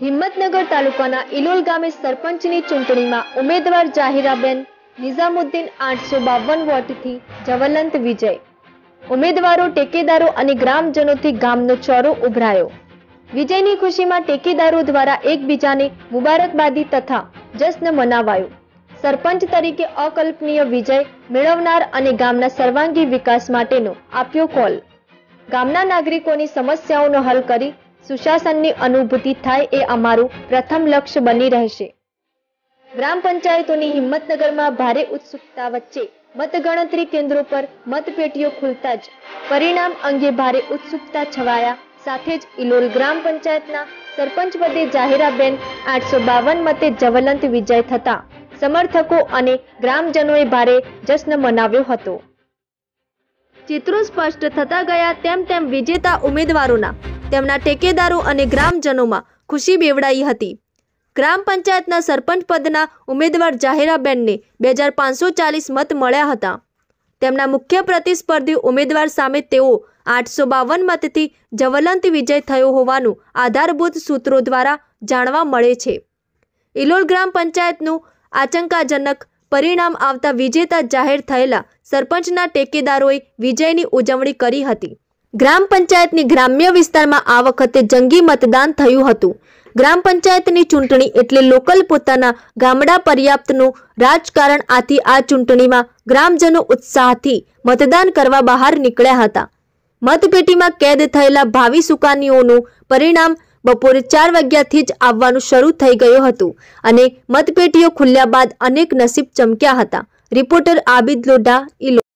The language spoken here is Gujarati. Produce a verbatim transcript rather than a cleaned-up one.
હિંમતનગર તાલુકાના ઇલોલ ગામે સરપંચની ચૂંટણીમાં ઉમેદવાર જાહિરાબેન નિઝામુદ્દીન આઠસો બાવન વોટથી જ્વલંત વિજય। ઉમેદવારો, ટેકેદારો અને ગ્રામજનોથી ગામનો ચોરો ઉભરાયો। વિજયની ખુશીમાં ટેકેદારો દ્વારા એકબીજાને મુબારકબાદી તથા જશ્ન મનાવાયો। સરપંચ તરીકે અકલ્પનીય વિજય મેળવનાર અને ગામના સર્વાંગી વિકાસ માટેનો આપ્યો કોલ। ગામના નાગરિકોની સમસ્યાઓનો હલ કરી સુશાસનની અનુભૂતિ થાય એ અમારું પ્રથમ લક્ષ્ય બની રહેશે। ગ્રામ પંચાયતોની હિંમતનગરમાં ભારે ઉત્સુકતા વચ્ચે મતગણતરી કેન્દ્રો પર મતપેટીઓ ખુલતા જ પરિણામ અંગે ભારે ઉત્સુકતા છવાયા। સાથે જ ઇલોલ ગ્રામ પંચાયતના સરપંચ પદે જાહિરાબેન આઠસો બાવન મતે જ્વલંત વિજય થતા સમર્થકો અને ગ્રામજનોએ ભારે જશ્ન મનાવ્યો હતો। ચિત્રો સ્પષ્ટ થતા ગયા તેમ તેમ વિજેતા ઉમેદવારોના તેમના ટેકેદારો અને ગ્રામજનોમાં ખુશી બેવડાઈ હતી। ગ્રામ પંચાયતના સરપંચ પદના ઉમેદવાર જાહિરાબેનને બે હજાર પાંચસો ચાલીસ મત મળ્યા હતા। તેમના મુખ્ય પ્રતિસ્પર્ધી ઉમેદવાર સામે તેઓ આઠસો બાવન મતથી જ્વલંત વિજય થયો હોવાનું આધારભૂત સૂત્રો દ્વારા જાણવા મળે છે। ઇલોલ ગ્રામ પંચાયતનું આચંકાજનક પરિણામ આવતા વિજેતા જાહેર થયેલા સરપંચના ટેકેદારોએ વિજયની ઉજવણી કરી હતી। ગ્રામ પંચાયતની ગ્રામ્ય વિસ્તારમાં આ વખતે જંગી મતદાન થયું હતું। ગ્રામ પંચાયતની ચૂંટણી એટલે લોકલ પોતાના ગામડા પર્યાપ્તનું રાજકારણ। આથી આ ચૂંટણીમાં ગ્રામજનો ઉત્સાહથી મતદાન કરવા બહાર નીકળ્યા હતા। મતપેટીમાં કેદ થયેલા ભાવિ સુકાનીઓનું પરિણામ બપોરે ચાર વાગ્યાથી જ આવવાનું શરૂ થઈ ગયું હતું અને મતપેટીઓ ખુલ્યા બાદ અનેક નસીબ ચમક્યા હતા। રિપોર્ટર આબિદ લોઢા, ઇલોલ।